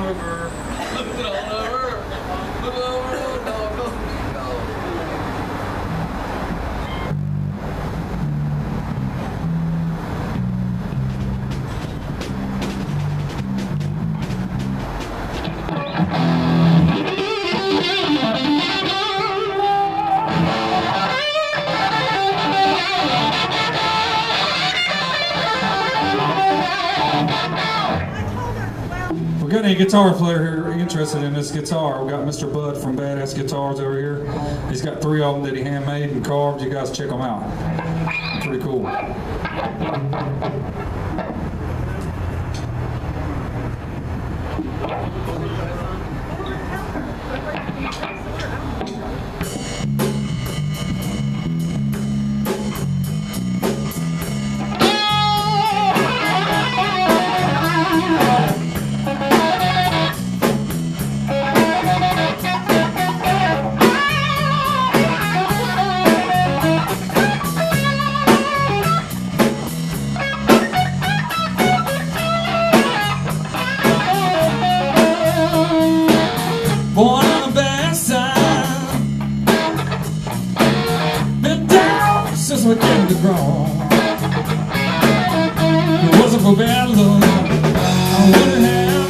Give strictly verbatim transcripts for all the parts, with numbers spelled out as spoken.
over. Look it all over. Look over. No, go. Go. We got any guitar player here interested in this guitar? We got Mister Bud from Badass Guitars over here. He's got three of them that he handmade and carved. You guys check them out. Pretty cool. Born on the bad side, been down since we came to grow. If it wasn't for bad luck, I wouldn't have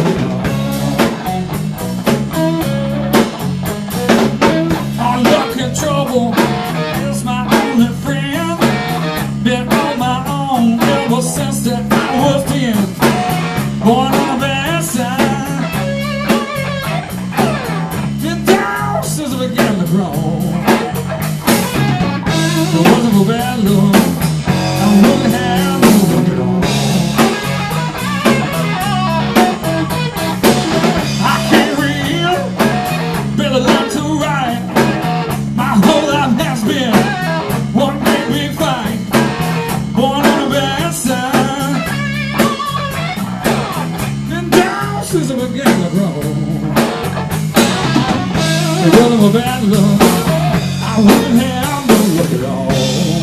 moved. Our luck and trouble is my only friend. Been on my own ever since that I was ten. Born on the bad side, since I began to grow. If it wasn't for bad luck, I wouldn't have moved at all. I can't read, barely learn to write. My whole life has been one big big fight. Born on the bad side, been down since I began to grow. If it wasn't for bad luck, I wouldn't have no luck at all.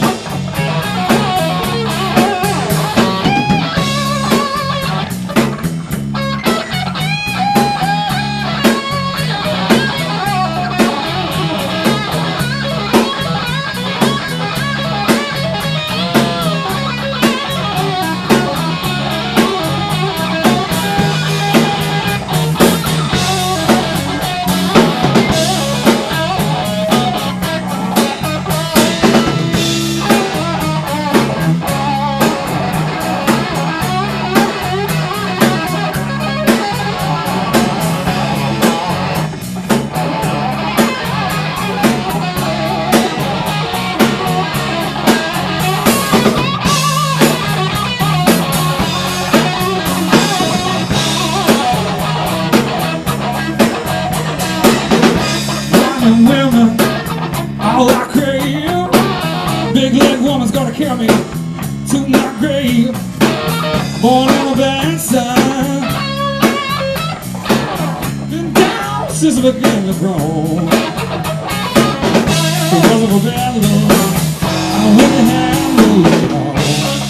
Women, all I crave. Big leg woman's gonna carry me to my grave. Born on the bad side, been down since I began to grow. If it wasn't for bad luck, I wouldn't have no luck at all.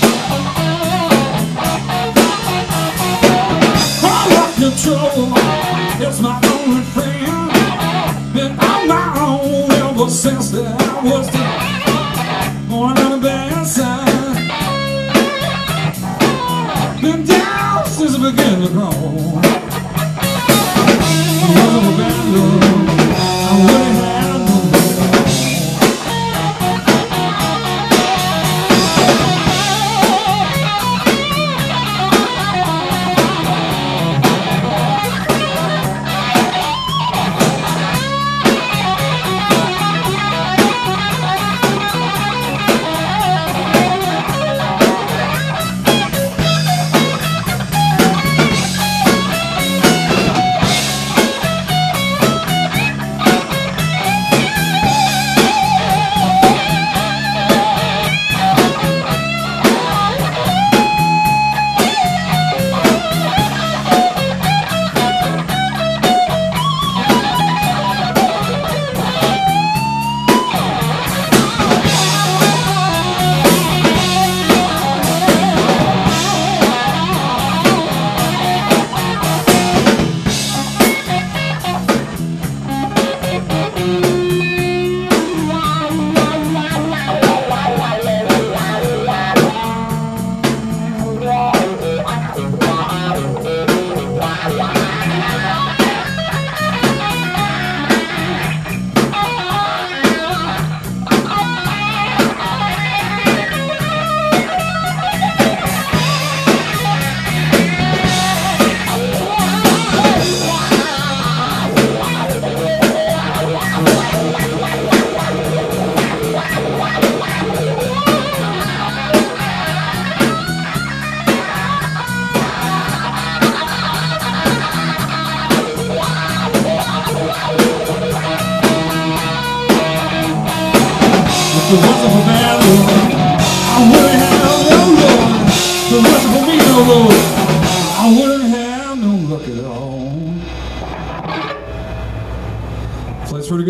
All rock control, it's my only friend. Been on my own ever since that I was ten. Born on the bad side, been down since I began to grow. If it wasn't for bad luck, I wouldn't have no luck at all.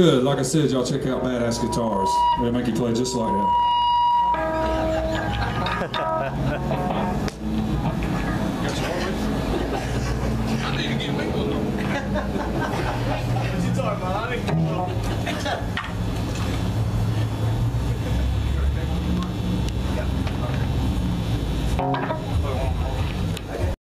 good. Like I said, y'all check out Badass Guitars. They'll make you play just like that. I need to get me one.